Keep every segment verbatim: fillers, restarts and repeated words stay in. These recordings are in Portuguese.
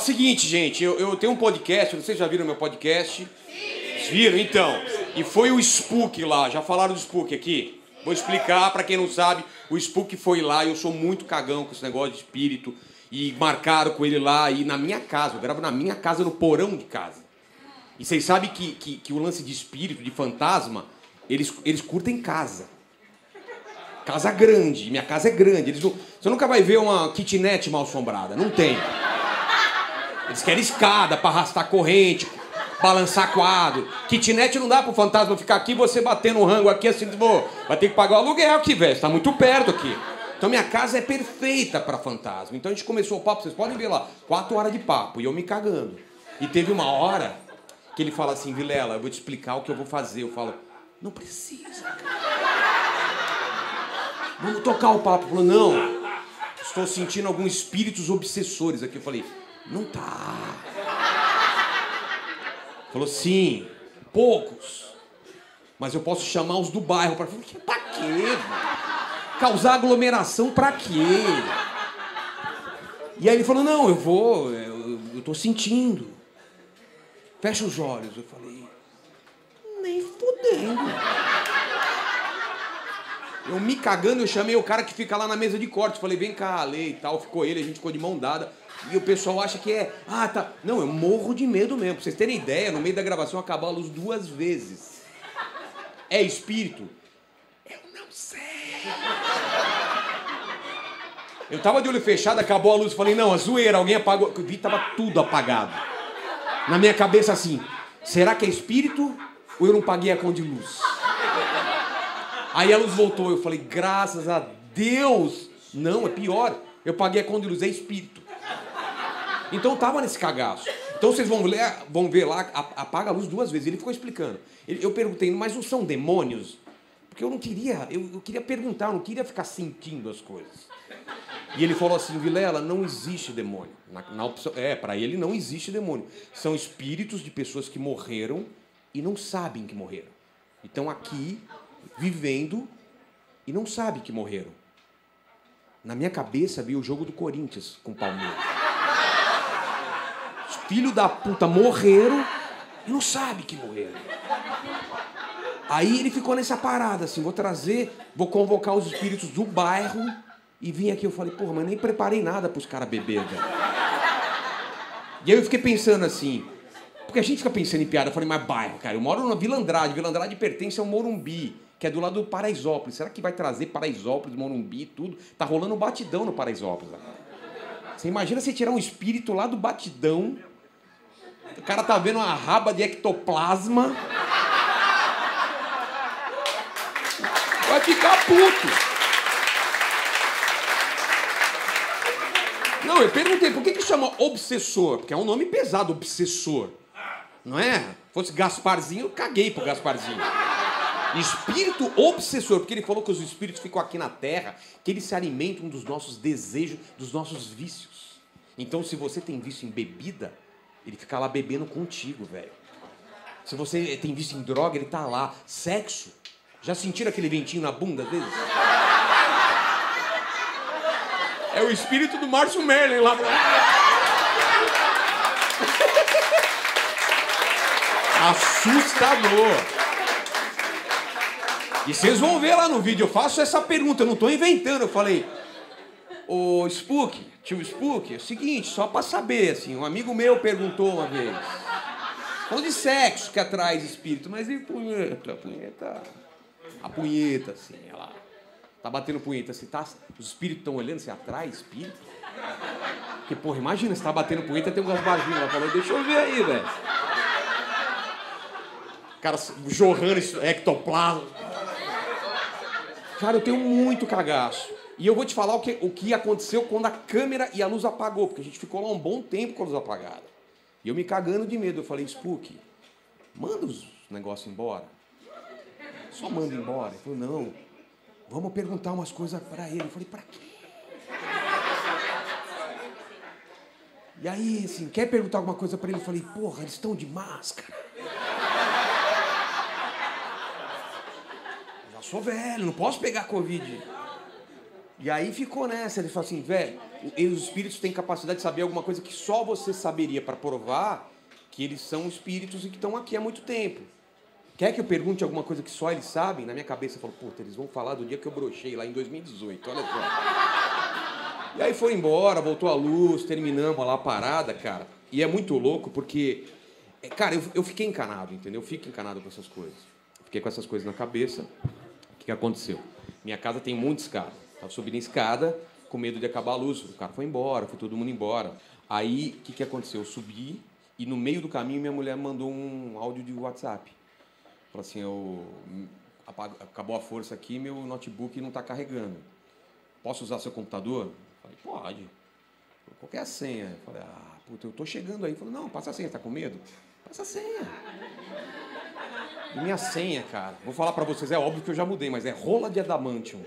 seguinte, gente, eu, eu tenho um podcast, vocês já viram meu podcast? Sim. Viram? Então, e foi o Spook lá, já falaram do Spook aqui? Vou explicar pra quem não sabe, o Spook foi lá e eu sou muito cagão com esse negócio de espírito e marcaram com ele lá e na minha casa, eu gravo na minha casa, no porão de casa. E vocês sabem que, que, que o lance de espírito, de fantasma, eles, eles curtem casa. Casa grande, minha casa é grande. Eles não, você nunca vai ver uma kitnet mal assombrada, não tem. Eles querem escada pra arrastar corrente, balançar quadro. Kitnet não dá pro fantasma ficar aqui, você bater no rango aqui assim, vou, vai ter que pagar o aluguel que tiver, tá muito perto aqui. Então minha casa é perfeita pra fantasma. Então a gente começou o papo, vocês podem ver lá, quatro horas de papo, e eu me cagando. E teve uma hora que ele fala assim, Vilela, eu vou te explicar o que eu vou fazer. Eu falo, não precisa, cara. Vamos tocar o papo. Falou, não, estou sentindo alguns espíritos obsessores aqui. Eu falei, não tá. Falou, sim, poucos. Mas eu posso chamar os do bairro. Pra, falei, pra quê, mano? Causar aglomeração pra quê? E aí ele falou, não, eu vou, eu, eu tô sentindo. Fecha os olhos. Eu falei, nem fudendo. Eu me cagando, eu chamei o cara que fica lá na mesa de corte. Falei, vem cá, Lê e tal. Ficou ele, a gente ficou de mão dada. E o pessoal acha que é... Ah, tá... Não, eu morro de medo mesmo. Pra vocês terem ideia, no meio da gravação acabou a luz duas vezes. É espírito? Eu não sei. Eu tava de olho fechado, acabou a luz. Falei, não, a zoeira, alguém apagou. Eu vi, tava tudo apagado. Na minha cabeça assim, será que é espírito ou eu não paguei a conta de luz? Aí a luz voltou, eu falei, graças a Deus. Não, é pior. Eu paguei a conta de luz, é espírito. Então eu tava nesse cagaço. Então vocês vão, ler, vão ver lá, apaga a luz duas vezes. Ele ficou explicando. Eu perguntei, mas não são demônios? Porque eu não queria, eu, eu queria perguntar, eu não queria ficar sentindo as coisas. E ele falou assim, Vilela, não existe demônio. Na, na opção, é, pra ele não existe demônio. São espíritos de pessoas que morreram e não sabem que morreram. Então aqui... vivendo e não sabe que morreram. Na minha cabeça veio o jogo do Corinthians com o Palmeiras. Os filhos da puta morreram e não sabe que morreram. Aí ele ficou nessa parada assim, vou trazer, vou convocar os espíritos do bairro e vim aqui. Eu falei, porra, mas nem preparei nada pros caras beber, velho. E aí eu fiquei pensando assim, porque a gente fica pensando em piada, eu falei, mas bairro, cara, eu moro na Vila Andrade, Vila Andrade pertence ao Morumbi, que é do lado do Paraisópolis. Será que vai trazer Paraisópolis, Morumbi, tudo? Tá rolando um batidão no Paraisópolis. Você imagina você tirar um espírito lá do batidão, o cara tá vendo uma raba de ectoplasma, vai ficar puto. Não, eu perguntei, por que que chama obsessor? Porque é um nome pesado, obsessor. Não é? Se fosse Gasparzinho, eu caguei pro Gasparzinho. Espírito obsessor, porque ele falou que os espíritos ficam aqui na Terra, que eles se alimentam dos nossos desejos, dos nossos vícios. Então, se você tem vício em bebida, ele fica lá bebendo contigo, velho. Se você tem vício em droga, ele tá lá. Sexo. Já sentiram aquele ventinho na bunda, às vezes? É o espírito do Márcio Merlin lá. Assustador. E vocês vão ver lá no vídeo, eu faço essa pergunta, eu não estou inventando. Eu falei, ô Spook, tio Spook, é o seguinte, só para saber, assim, um amigo meu perguntou uma vez, falando de sexo que atrai espírito, mas e punheta, punheta, a punheta, assim, ela tá batendo punheta, assim, tá, os espíritos estão olhando, você atrai espírito? Porque, porra, imagina, você tá batendo punheta, tem um Gasparzinho lá, falou, deixa eu ver aí, velho. Cara jorrando ectoplasma. Cara, eu tenho muito cagaço. E eu vou te falar o que, o que aconteceu quando a câmera e a luz apagou, porque a gente ficou lá um bom tempo com a luz apagada. E eu me cagando de medo, eu falei, Spook, manda os negócios embora. Só manda embora. Ele falou, não, vamos perguntar umas coisas pra ele. Eu falei, pra quê? E aí, assim, quer perguntar alguma coisa pra ele? Eu falei, porra, eles estão de máscara. Já sou velho, não posso pegar Covid. E aí ficou nessa, ele falou assim, velho, os espíritos têm capacidade de saber alguma coisa que só você saberia para provar que eles são espíritos e que estão aqui há muito tempo. Quer que eu pergunte alguma coisa que só eles sabem? Na minha cabeça eu falo, puta, eles vão falar do dia que eu brochei lá em dois mil e dezoito, olha só. E aí foi embora, voltou a luz, terminamos lá a parada, cara. E é muito louco porque, cara, eu, eu fiquei encanado, entendeu? Eu fico encanado com essas coisas. Fiquei com essas coisas na cabeça. O que aconteceu? Minha casa tem muita escada. Estava subindo a escada, com medo de acabar a luz. O cara foi embora, foi todo mundo embora. Aí, o que, que aconteceu? Eu subi e no meio do caminho minha mulher mandou um áudio de WhatsApp. Falou assim, eu, acabou a força aqui, meu notebook não está carregando. Posso usar seu computador? Eu falei, pode. Qual que é a senha? Eu falei, ah, puta, eu tô chegando aí. Ele falou, não, passa a senha, tá com medo? Passa a senha. E minha senha, cara, vou falar pra vocês, é óbvio que eu já mudei, mas é rola de adamantium.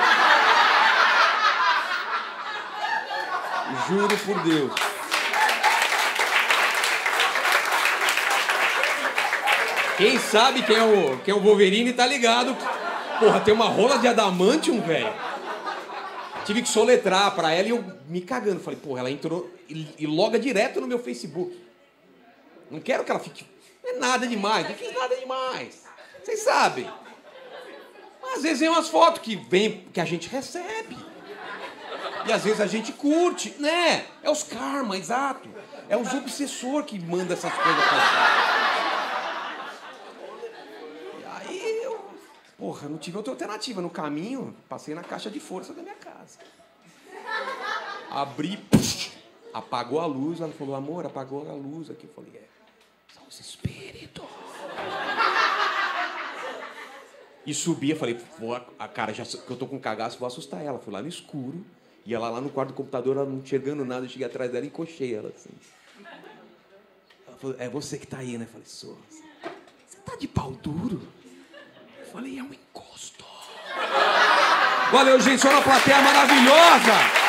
Juro por Deus. Quem sabe quem é o, quem é o Wolverine tá ligado. Porra, tem uma rola de adamantium, velho. Tive que soletrar pra ela e eu me cagando. Falei, porra, ela entrou e, e loga direto no meu Facebook. Não quero que ela fique... Não é nada demais, não fiz nada demais. Vocês sabem. Às vezes vem umas fotos que, vem, que a gente recebe. E às vezes a gente curte, né? É os karma, exato. É os obsessor que manda essas coisas pra gente. E aí eu... Porra, não tive outra alternativa. No caminho, passei na caixa de força da minha casa. Abri, psh, apagou a luz. Ela falou, amor, apagou a luz aqui. Eu falei, é, são os espíritos. E subi, eu falei, vou, a cara, já que eu tô com cagaço, vou assustar ela. Fui lá no escuro, ia lá, lá no quarto do computador, ela não enxergando nada, eu cheguei atrás dela e encoxei ela assim. Ela falou, é você que tá aí, né? Eu falei, sou. Você tá de pau duro? Eu falei, é um encosto. Valeu, gente, só uma plateia maravilhosa!